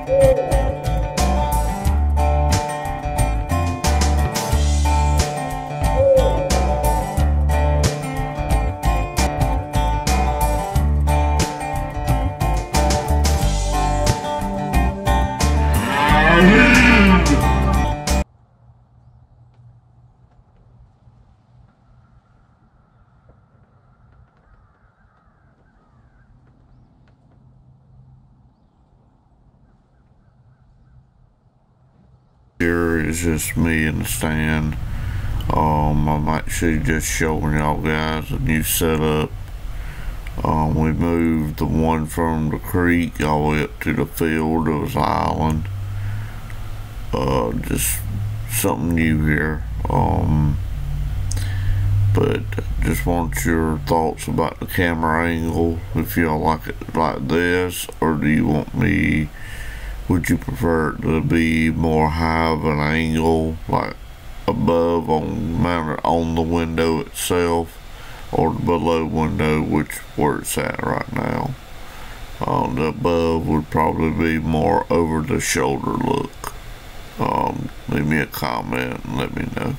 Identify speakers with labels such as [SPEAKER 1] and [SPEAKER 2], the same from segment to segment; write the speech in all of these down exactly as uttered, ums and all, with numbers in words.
[SPEAKER 1] Here is just me and the stand. Um, I'm actually just showing y'all guys a new setup. Um, we moved the one from the creek all the way up to the field. It was an island. Uh, just something new here. Um, but just want your thoughts about the camera angle. If y'all like it like this, or do you want me? Would you prefer it to be more high of an angle, like above on mounted on the window itself, or the below window, which where it's at right now? Um, the above would probably be more over the shoulder look. Um, leave me a comment and let me know.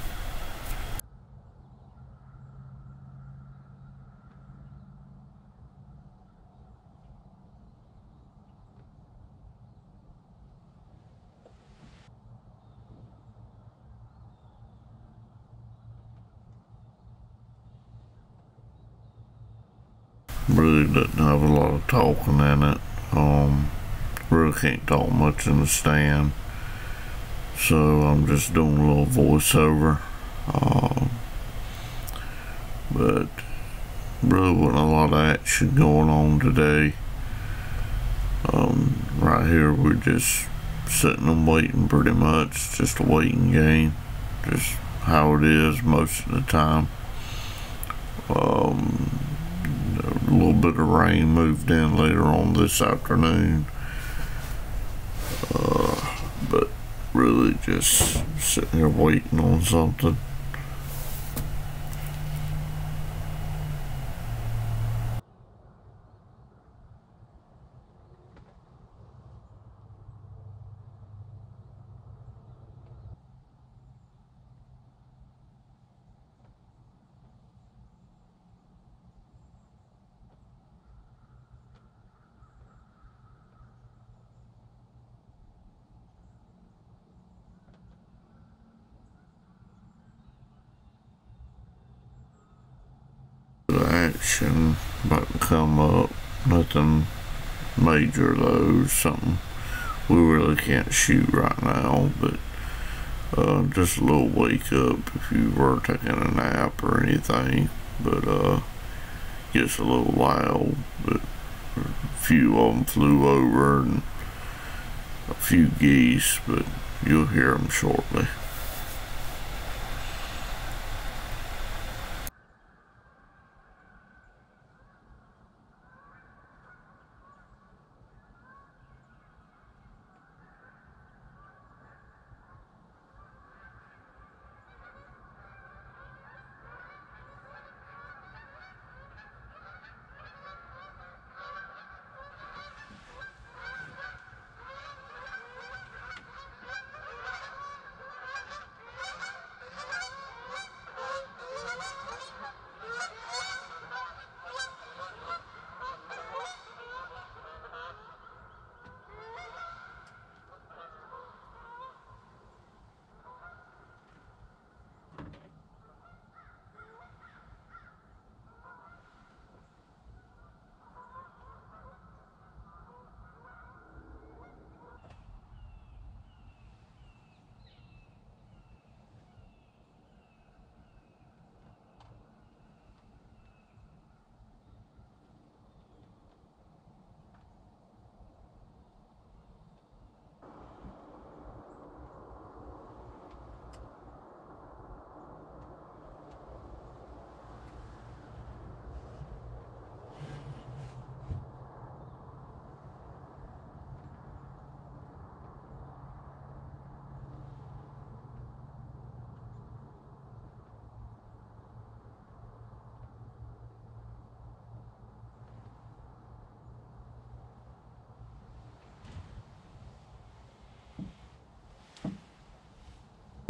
[SPEAKER 1] Really doesn't have a lot of talking in it. Um, really can't talk much in the stand, so I'm just doing a little voiceover. Um, but really wasn't a lot of action going on today. Um, right here we're just sitting and waiting, pretty much just a waiting game, just how it is most of the time. Um, a little bit of rain moved in later on this afternoon, uh, but really just sitting here waiting on something. The action about to come up, nothing major though, something we really can't shoot right now, but uh, just a little wake up if you were taking a nap or anything. But uh, gets a little loud, but a few of them flew over and a few geese, but you'll hear them shortly.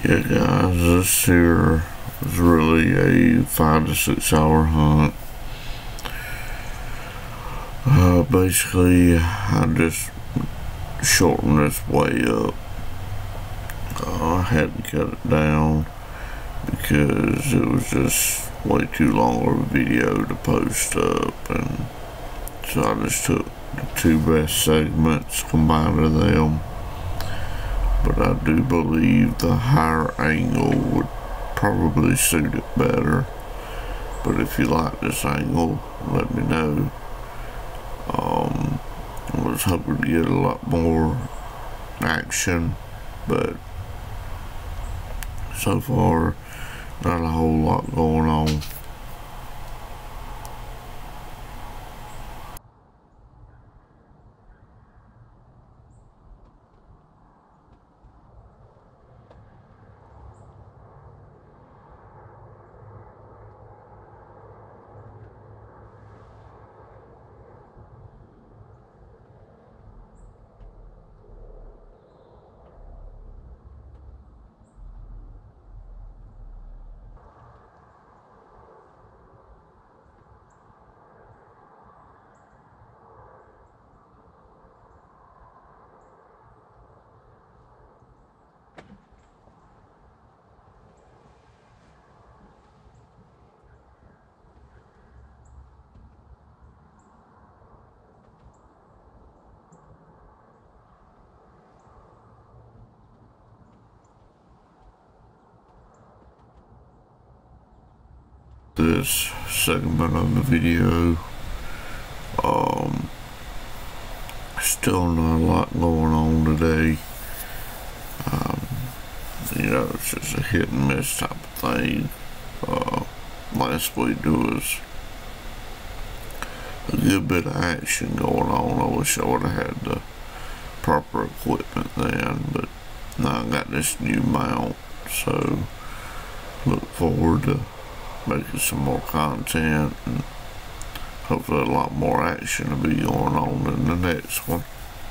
[SPEAKER 1] Yeah, guys, this here was really a five to six hour hunt. Uh, basically, I just shortened this way up. Uh, I had to cut it down because it was just way too long of a video to post up, and so I just took the two best segments, combined of them. But I do believe the higher angle would probably suit it better. But if you like this angle, let me know. Um, I was hoping to get a lot more action, but so far, not a whole lot going on. This segment of the video, um, still not a lot going on today. Um, you know, it's just a hit and miss type of thing. Uh, last week there was a good bit of action going on. I wish I would have had the proper equipment then, but now I got this new mount, so look forward to making some more content, and hopefully a lot more action will be going on in the next one.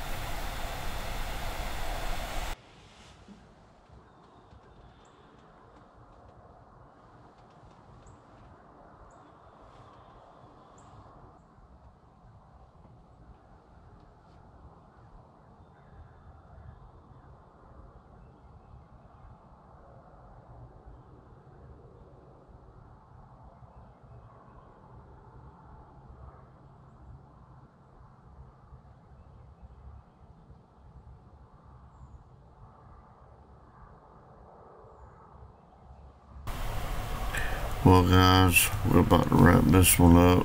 [SPEAKER 1] Well, guys, we're about to wrap this one up.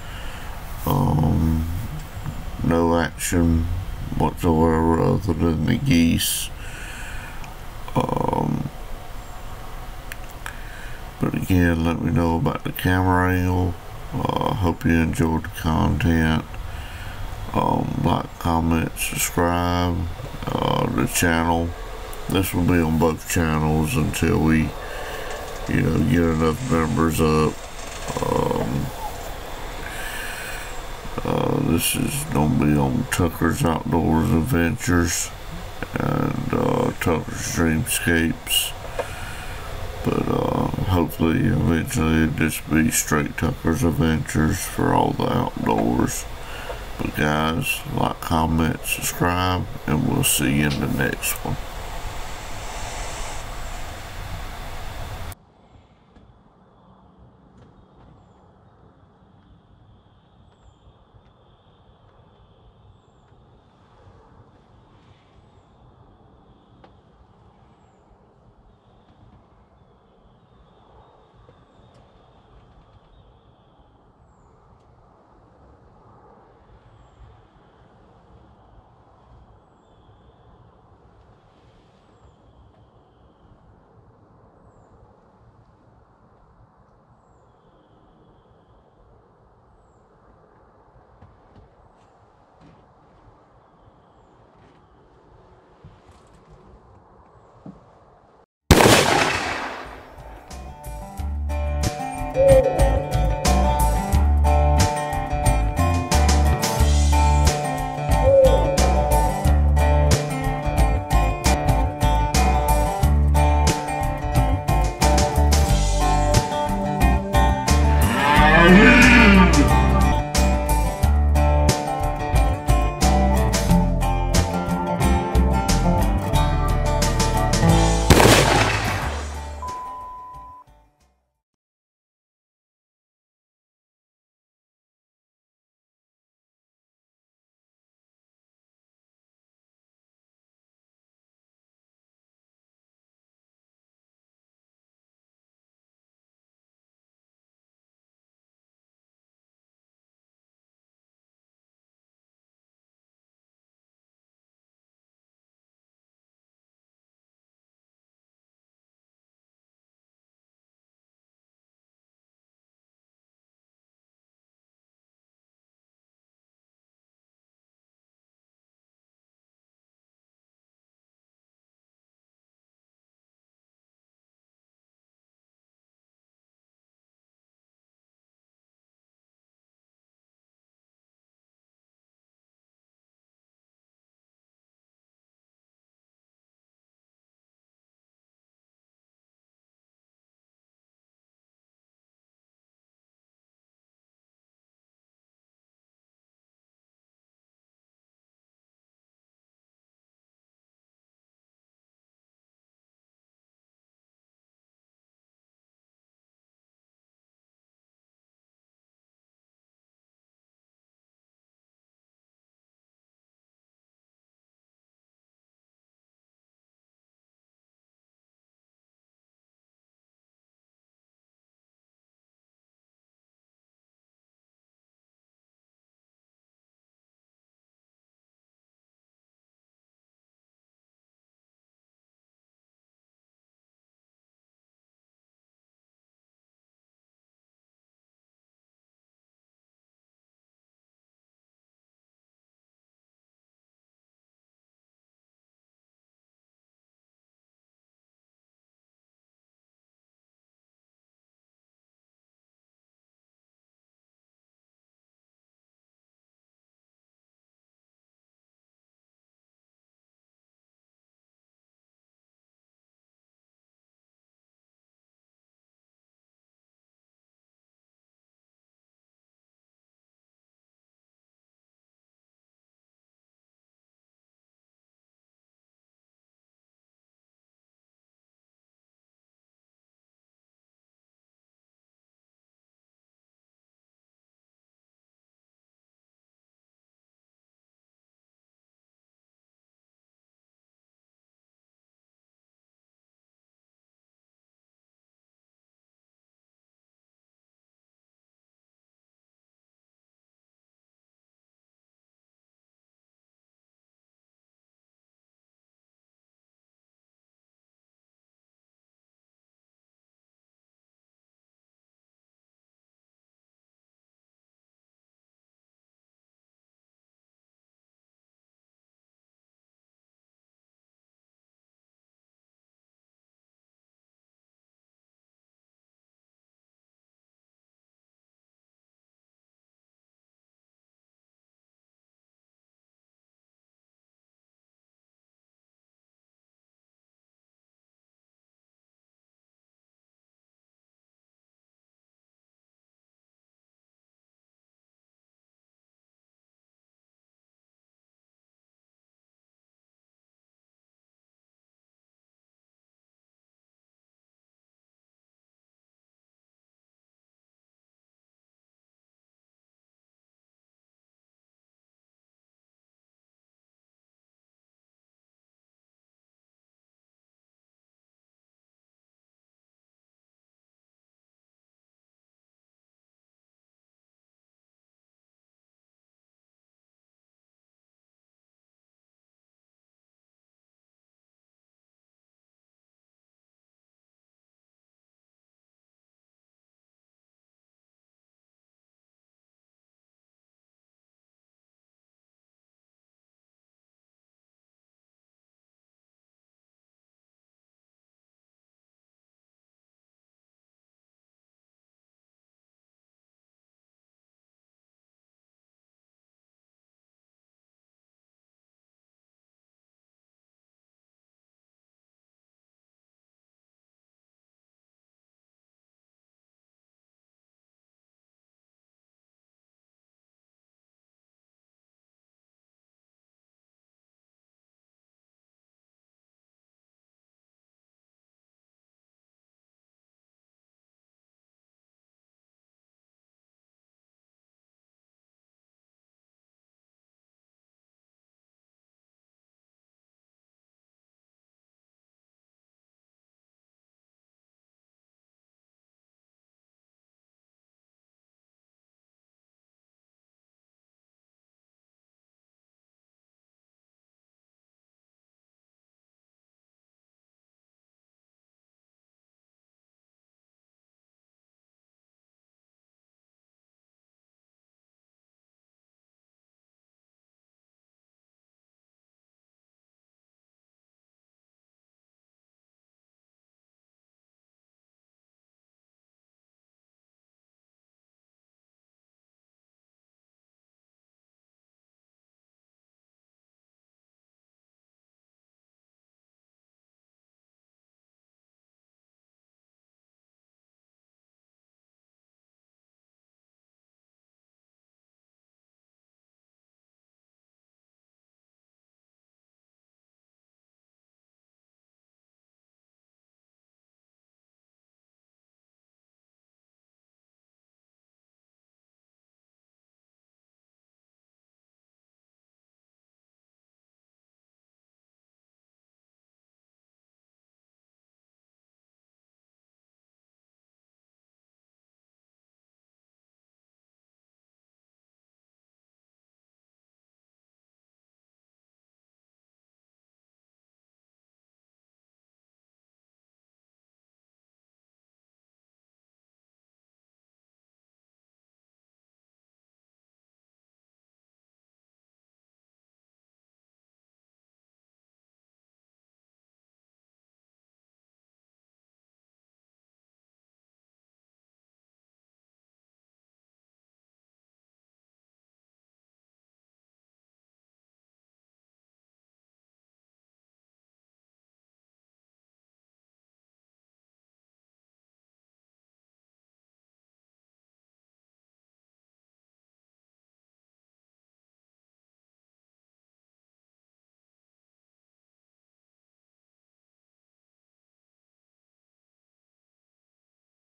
[SPEAKER 1] Um, no action whatsoever other than the geese. Um, but again, let me know about the camera angle. Uh, hope you enjoyed the content. Um, like, comment, subscribe uh, to the channel. This will be on both channels until we, you know, get enough members up. Um, uh, this is gonna be on Tucker's Outdoors Adventures and uh, Tucker's Dreamscapes, but uh, hopefully eventually it'll just be straight Tucker's Adventures for all the outdoors. But guys, like, comment, subscribe, and we'll see you in the next one.
[SPEAKER 2] Thank you.